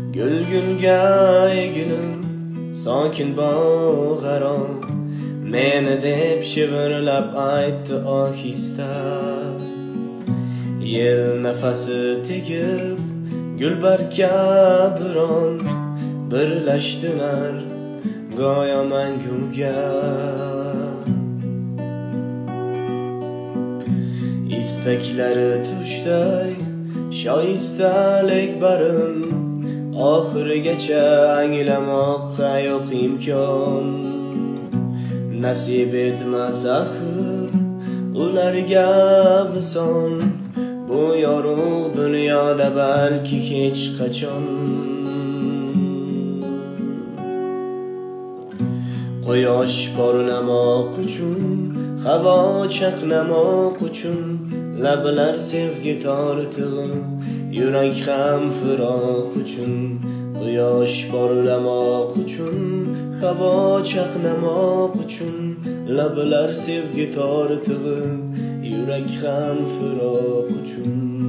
gulga egilim sokin bog'aron meni deb shivirlab aytdi ohista. Yel nafasi tegib gulbarga biron birlashdilar go'yo manguga. İstaklari tushday shoistalik barin oxirigacha anglamoqqa yo'q imkon. Nasib etmas axir ularga vison, bu yorug' dunyoda balki hech qachon. Quyosh porlamoq uchun, havo chaqnamoq uchun, lablar sevgi tortig'i, yurak ham firoq uchun. Quyosh porlamoq uchun, havo chaqnamoq uchun, lablar sevgi tortig'i, yurak ham firoq uchun.